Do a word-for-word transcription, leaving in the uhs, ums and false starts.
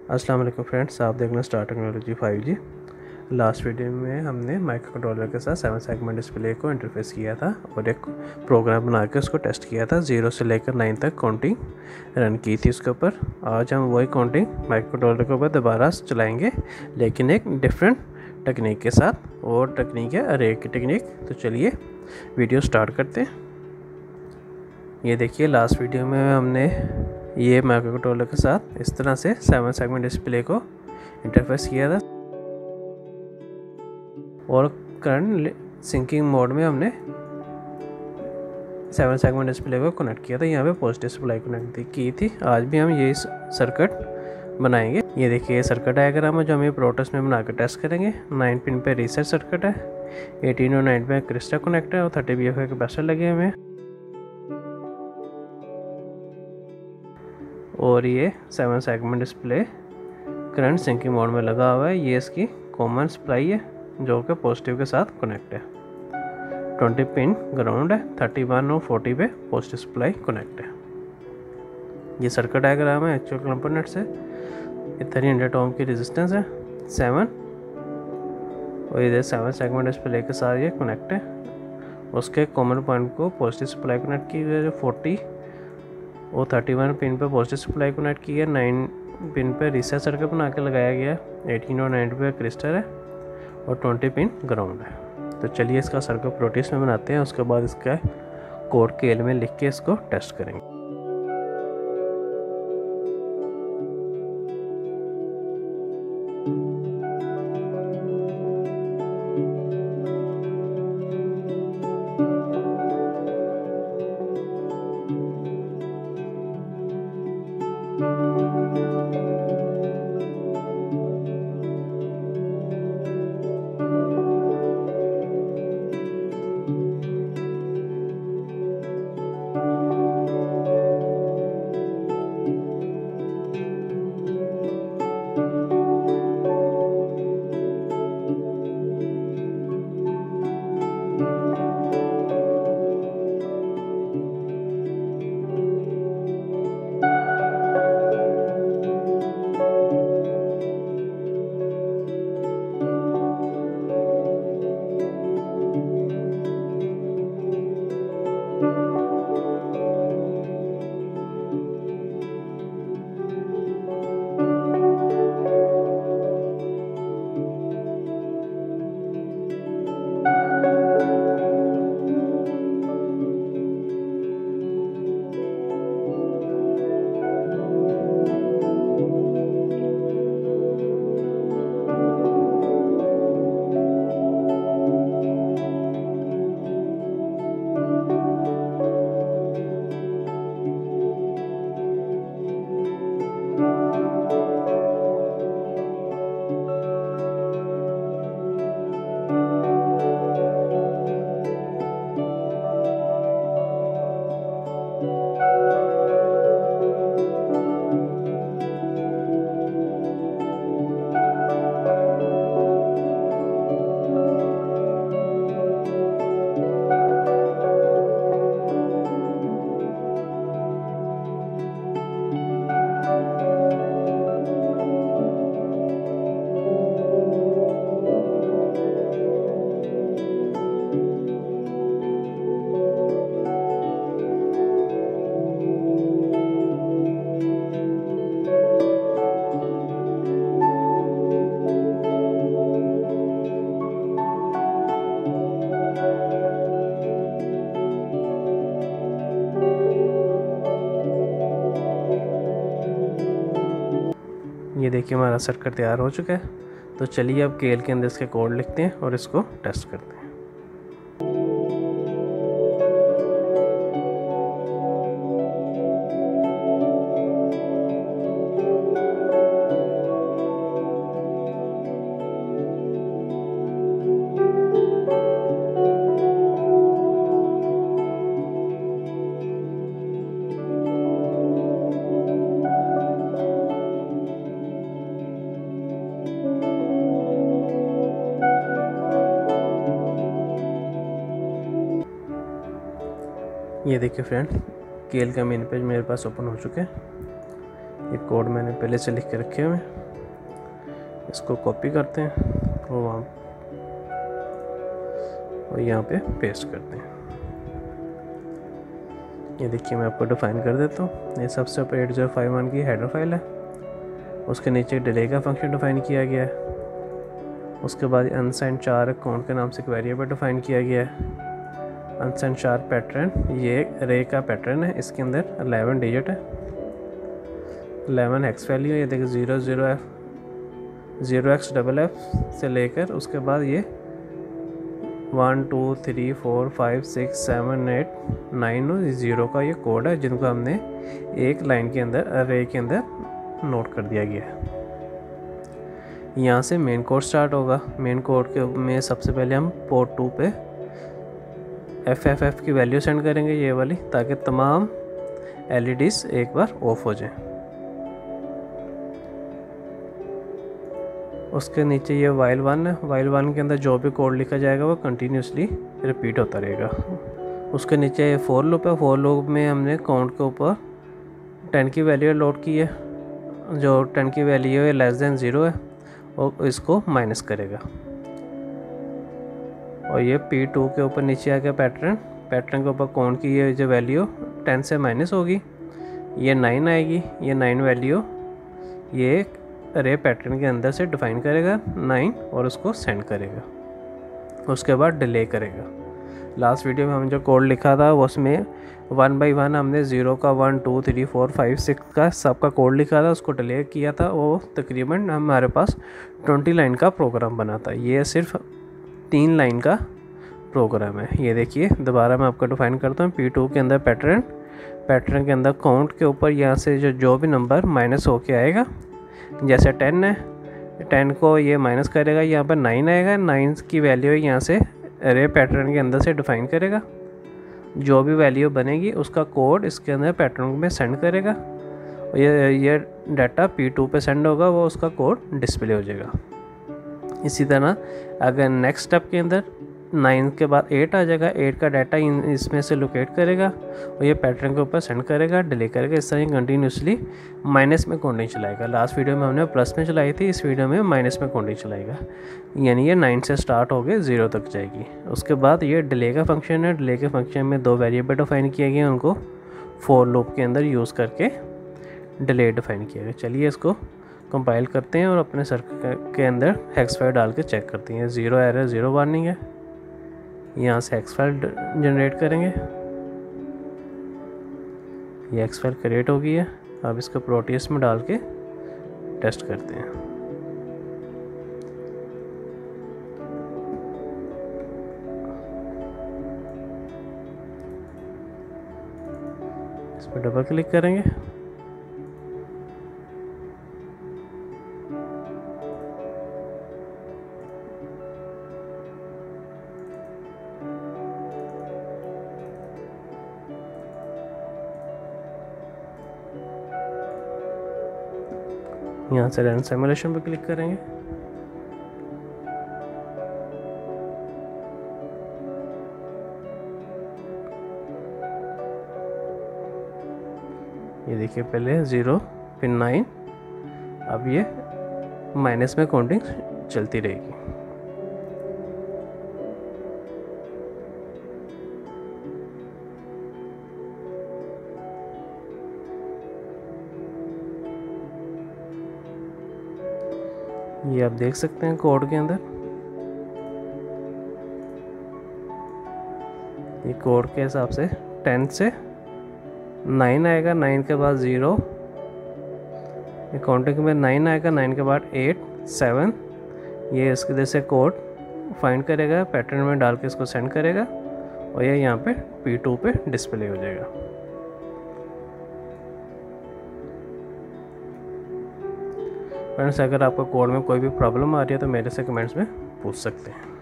अस्सलाम वालेकुम फ्रेंड्स, आप देख रहे हैं star technology five G. Last video में हमने माइक्रो कंट्रोलर के साथ सेवन सेगमेंट डिस्प्ले को इंटरफेस किया था और एक प्रोग्राम बना के उसको टेस्ट किया था। ज़ीरो से लेकर नाइन तक काउंटिंग रन की थी उसके ऊपर। आज हम वही काउंटिंग माइक्रो कंट्रोलर के ऊपर दोबारा चलाएंगे, लेकिन एक डिफरेंट टेक्निक के साथ। और टेक्निक है अरे की टेक्निक। तो चलिए वीडियो स्टार्ट करते हैं। ये देखिए, लास्ट वीडियो में हमने ये माइक्रो कंट्रोलर के साथ इस तरह से सेवन सेगमेंट डिस्प्ले को इंटरफेस किया था और करंट सिंकिंग मोड में हमने सेवन सेगमेंट डिस्प्ले को कनेक्ट किया था। यहाँ पे पॉजिटिव सप्लाई कनेक्ट की थी। आज भी हम ये सर्किट बनाएंगे। ये देखिए, ये सर्किट डायग्राम है जो हम ये प्रोटेस्ट में बना कर टेस्ट करेंगे। नाइन पिन पे रीसेट सर्किट है, एटीन और नाइन पे क्रिस्टल कनेक्टर और थर्टी बी एफ के कैपेसिटर लगे हुए हैं। और ये seven segment display current sinking mode में लगा हुआ है। ये इसकी कॉमन सप्लाई है जो कि पॉजिटिव के साथ कनेक्ट है। ट्वेंटी पिन ग्राउंड है, थर्टी वन और फोर्टी पे पॉजिटिव सप्लाई कनेक्ट है। ये सर्किट डायग्राम है एक्चुअल कंपोनेंट से। ये थ्री हंड्रेड ओम की रेजिस्टेंस है सेवन, और इधर सेवन सेगमेंट डिस्प्ले के साथ ये कनेक्ट है। उसके कॉमन पॉइंट को पॉजिटिव सप्लाई कनेक्ट की हुई है, जो फोर्टी और थर्टी वन पिन पे पॉजिटिव सप्लाई कनेक्ट की है। नाइन पिन पे रीसेट सर्किट बना के लगाया गया है। एटीन और नाइन पे क्रिस्टल है और ट्वेंटी पिन ग्राउंड है। तो चलिए इसका सर्किट प्रोटेस्ट में बनाते हैं, उसके बाद इसका कोड के एल में लिख के इसको टेस्ट करेंगे। ये देखिए, हमारा सर्किट तैयार हो चुका है। तो चलिए अब के एल के अंदर इसके कोड लिखते हैं और इसको टेस्ट करते हैं। ये देखिए फ्रेंड, के एल का मेन पेज मेरे पास ओपन हो चुका है। ये कोड मैंने पहले से लिख के रखे हुए हैं, इसको कॉपी करते हैं और वहाँ और यहाँ पे पेस्ट करते हैं। ये देखिए मैं आपको डिफाइन कर देता हूँ। ये सबसे ऊपर एट ज़ीरो फाइव वन की हेडर फाइल है, उसके नीचे डिले का फंक्शन डिफाइन किया गया है। उसके बाद अनसाइंड चार अकाउंट के नाम से एक वेरिएबल डिफाइन किया गया है। अनसाइंड चार पैटर्न, ये रे का पैटर्न है, इसके अंदर अलेवन डिजिट है, अलेवन एक्स वैल्यू है। ये देखिए zero zero F zero X double F से लेकर उसके बाद ये one two three four five six seven eight nine zero का ये कोड है, जिनको हमने एक लाइन के अंदर अरे के अंदर नोट कर दिया गया है। यहाँ से मेन कोड स्टार्ट होगा। मेन कोड के में सबसे पहले हम पोर्ट टू पे एफ एफ एफ की वैल्यू सेंड करेंगे, ये वाली, ताकि तमाम एल ई डीज़ एक बार ऑफ हो जाएं। उसके नीचे ये वाइल वन है, वाइल वन के अंदर जो भी कोड लिखा जाएगा वो कंटिन्यूसली रिपीट होता रहेगा। उसके नीचे ये फोर लूप है, फोर लूप में हमने काउंट के ऊपर टेन की वैल्यू लोड की है, जो टेन की वैल्यू है लेस देन ज़ीरो है और इसको माइनस करेगा। और ये पी टू के ऊपर नीचे आ गया पैटर्न, पैटर्न के ऊपर काउंट की ये जो वैल्यू टेन से माइनस होगी, ये नाइन आएगी। ये नाइन वैल्यू ये अरे पैटर्न के अंदर से डिफाइन करेगा नाइन और उसको सेंड करेगा। उसके बाद डिले करेगा। लास्ट वीडियो में हम जो कोड लिखा था उसमें वन बाई वन हमने ज़ीरो का one two three four five six का सबका कोड लिखा था, उसको डिले किया था। वो तकरीबन हमारे पास ट्वेंटी लाइन का प्रोग्राम बना था। ये सिर्फ तीन लाइन का प्रोग्राम है। ये देखिए दोबारा मैं आपको डिफाइन करता हूँ। पी टू के अंदर पैटर्न, पैटर्न के अंदर काउंट के ऊपर यहाँ से जो जो भी नंबर माइनस होके आएगा, जैसे टेन है, टेन को ये माइनस करेगा, यहाँ पर नाइन आएगा, नाइन की वैल्यू यहाँ से अरे पैटर्न के अंदर से डिफाइन करेगा। जो भी वैल्यू बनेगी उसका कोड इसके अंदर पैटर्न में सेंड करेगा और ये ये डाटा पी टू पे सेंड होगा, वो उसका कोड डिस्प्ले हो जाएगा। इसी तरह अगर नेक्स्ट स्टेप के अंदर नाइन के बाद एट आ जाएगा, एट का डाटा इसमें से लोकेट करेगा और ये पैटर्न के ऊपर सेंड करेगा, डिले करेगा। इस तरह कंटिन्यूसली माइनस में काउंटिंग चलाएगा। लास्ट वीडियो में हमने प्लस में चलाई थी, इस वीडियो में माइनस में काउंटिंग चलाएगा, यानी ये नाइन से स्टार्ट होकर ज़ीरो तक जाएगी। उसके बाद ये डिले का फंक्शन है। डिले के फंक्शन में दो वेरिएबल डिफाइन किए गए, उनको फोर लूप के अंदर यूज़ करके डिले डिफाइन किया गया। चलिए इसको कंपाइल करते हैं और अपने सर्किट के अंदर हेक्स फाइल डाल के चेक करते हैं। ज़ीरो एरर, ज़ीरो वार्निंग है। यहाँ से एक्स फाइल जनरेट करेंगे, ये एक्स फाइल क्रिएट हो गई है। अब इसको प्रोटियस में डाल के टेस्ट करते हैं। इस पर डबल क्लिक करेंगे, यहाँ से रन सिमुलेशन पे क्लिक करेंगे। ये देखिए पहले ज़ीरो फिर नाइन, अब ये माइनस में काउंटिंग चलती रहेगी। ये आप देख सकते हैं कोड के अंदर, ये कोड के हिसाब से टेन से नाइन आएगा, नाइन के बाद ज़ीरो, ये काउंटिंग में नाइन आएगा, नाइन के बाद एट सेवन, ये इसके जैसे कोड फाइंड करेगा, पैटर्न में डाल के इसको सेंड करेगा और ये यहाँ पे पी टू पे डिस्प्ले हो जाएगा। फ्रेंड्स, अगर आपको कोड में कोई भी प्रॉब्लम आ रही है तो मेरे से कमेंट्स में पूछ सकते हैं।